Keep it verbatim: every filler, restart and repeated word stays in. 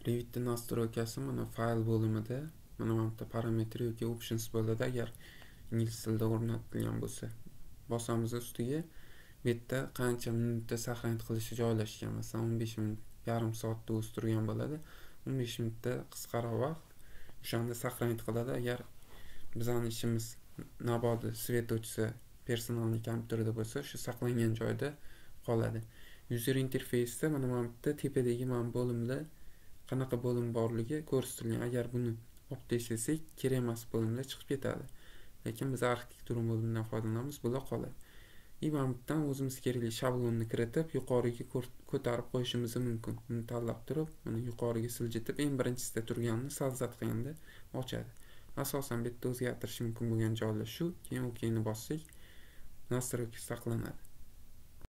Revit'te nastroykasi mana fayl bo'limida mana bu yerda parametr yoki options bo'ladi. Agar ingliz tilida o'rnatilgan bo'lsa, bosamiz ustiga. Bu yerda qancha minutda saqlanib qilishi joylashgan. Masalan, o'n besh minut, yarim soatda o'stirgan bo'ladi. o'n besh minutda qisqaroq vaqt o'shanda saqlanib qiladi. Agar bizning ishimiz nabodi svet o'chsa, personalniy kompyuterda bo'lsa, shu saqlangan joyda qoladi. User interfeysda mana bu yerda tepadagi mana bo'limda qanaqa bo'lim borligi ko'rsatilgan. Agar buni olib tashlasak, kerak emas bo'limlar chiqib ketadi. Lekin biz arxitektura bo'limidan foydalanamiz, bular qoladi. Ivamdan o'zimiz kerakli shablonni kiritib, yuqoriga ko'tarib qo'yishimiz mumkin. Buni tanlab turib, mana yuqoriga siljitib, eng birinchisida turganini salzatganda ochadi. Asosan bu yerda o'zgartirish mumkin bo'lgan joylar shu. Keyin o'keyni bossak, nastroyka saqlanadi.